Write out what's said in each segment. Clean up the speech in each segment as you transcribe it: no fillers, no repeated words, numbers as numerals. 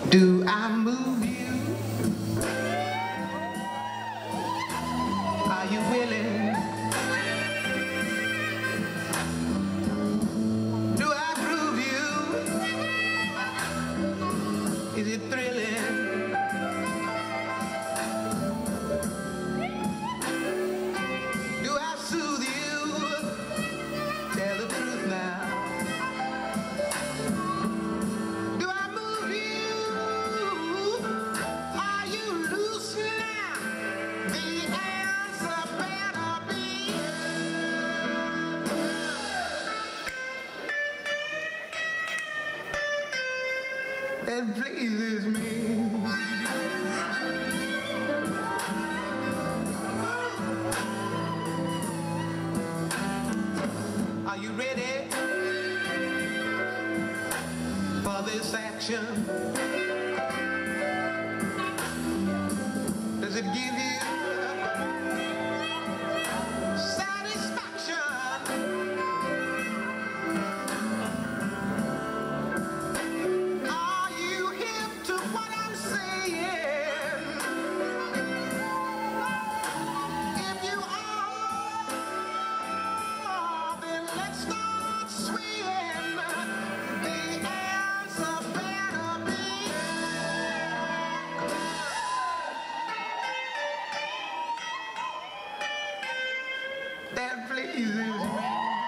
Do I move you? Are you willing? Do I groove you? Is it thrilling? Do I soothe you? Tell the truth now. Do I move you? Are you loose now? The answer better be that pleases me. Are you ready for this action? Does it give you satisfaction? Are you hip to what I'm saying? If you are, then let's start swinging. The answer better be that pleases me.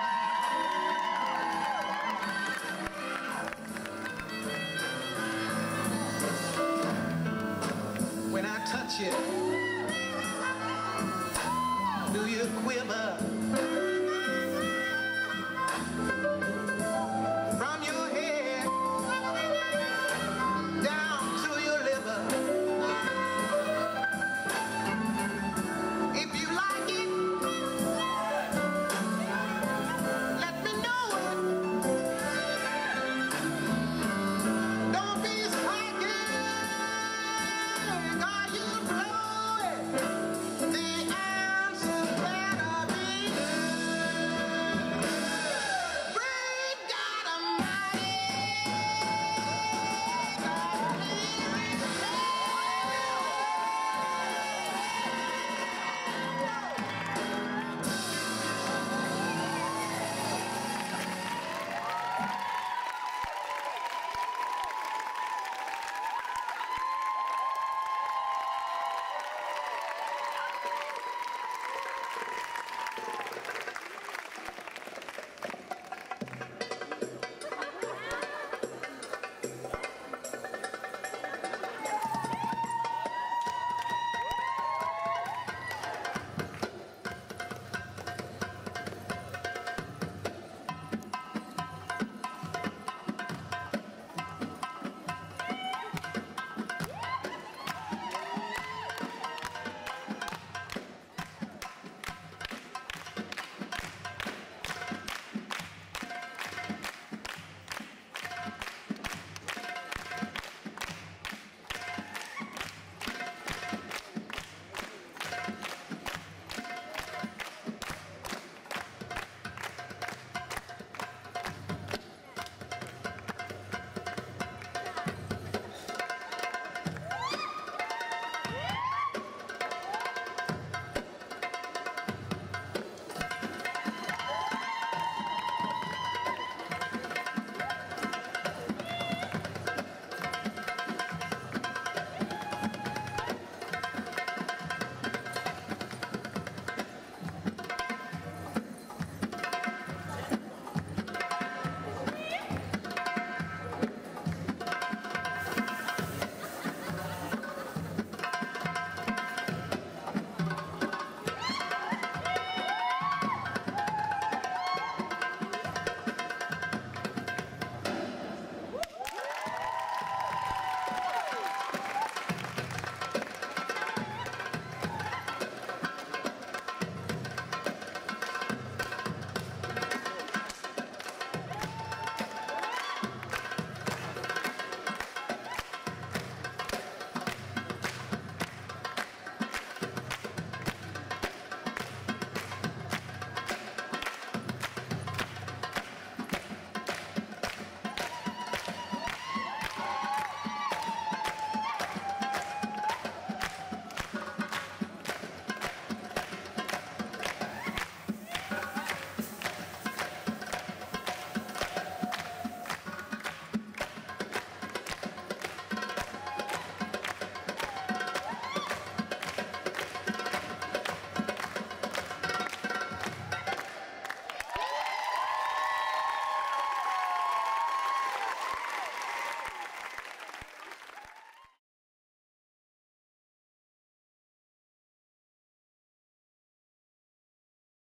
When I touch you, do you quiver?